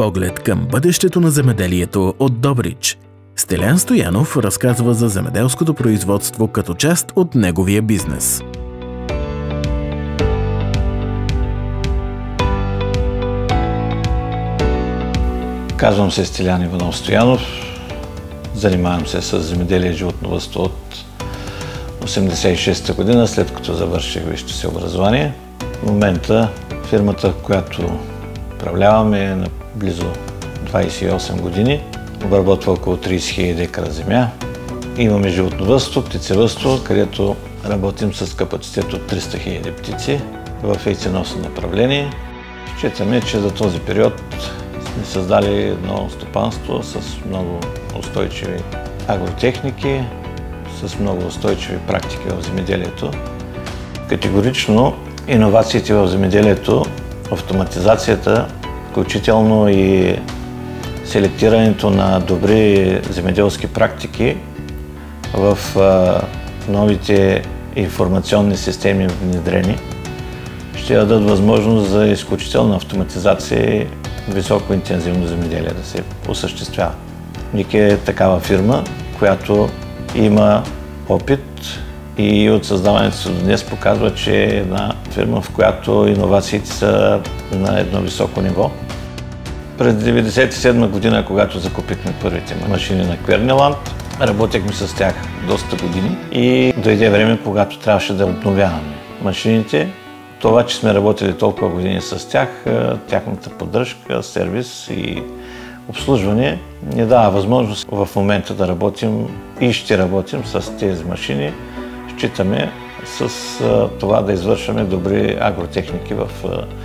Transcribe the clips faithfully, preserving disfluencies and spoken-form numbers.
Поглед към бъдещето на земеделието от Добрич. Стелян Стоянов разказва за земеделското производство като част от неговия бизнес. Казвам се Стелян Иванов Стоянов. Занимавам се с земеделие и животновъдство от осемдесет и шеста година, след като завърших висшето си образование. В момента фирмата, която управляваме, е на близо двадесет и осем години. Обработва около тридесет хиляди декара земя. Имаме животновъдство, птицевъдство, където работим с капацитет от триста хиляди птици в яйценосно направление. Считаме, че за този период сме създали едно стопанство с много устойчиви агротехники, с много устойчиви практики в земеделието. Категорично иновациите в земеделието, автоматизацията, включително и селектирането на добри земеделски практики в новите информационни системи внедрени, ще дадат възможност за изключителна автоматизация и високоинтензивно земеделие да се осъществява. Ник е такава фирма, която има опит и от създаването си до днес показва, че е една фирма, в която иновациите са на едно високо ниво. През деветдесет и седма година, когато закупихме първите машини на Квернеланд, работехме с тях доста години и дойде време, когато трябваше да обновяваме машините. Това, че сме работили толкова години с тях, тяхната поддръжка, сервис и обслужване ни дава възможност в момента да работим и ще работим с тези машини. Считаме с това да извършваме добри агротехники в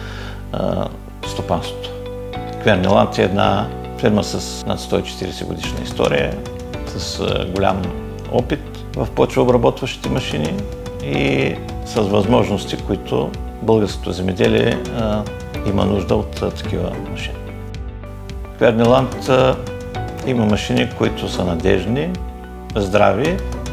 стопанството. Квернеланд е една фирма с над сто и четиридесет годишна история, с голям опит в почвообработващите машини и с възможности, които българското земеделие а, има нужда от а, такива машини. Квернеланд а, има машини, които са надежни, здрави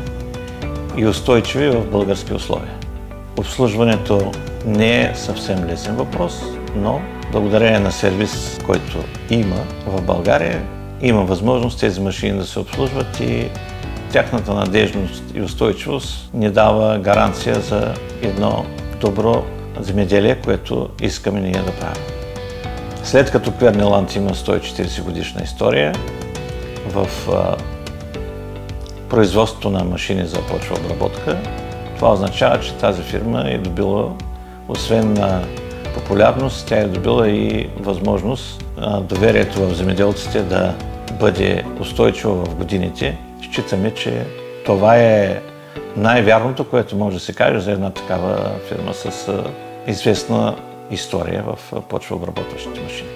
и устойчиви в български условия. Обслужването не е съвсем лесен въпрос, но благодарение на сервис, който има в България, има възможност тези машини да се обслужват и тяхната надежност и устойчивост ни дава гаранция за едно добро земеделие, което искаме ние да правим. След като Квернеланд има сто и четиридесет годишна история в а, производството на машини за почвообработка, това означава, че тази фирма е добила, освен на популярност, тя е добила и възможност а, доверието в земеделците да бъде устойчиво в годините. Считаме, че това е най-вярното, което може да се каже за една такава фирма с известна история в почвообработващите машини.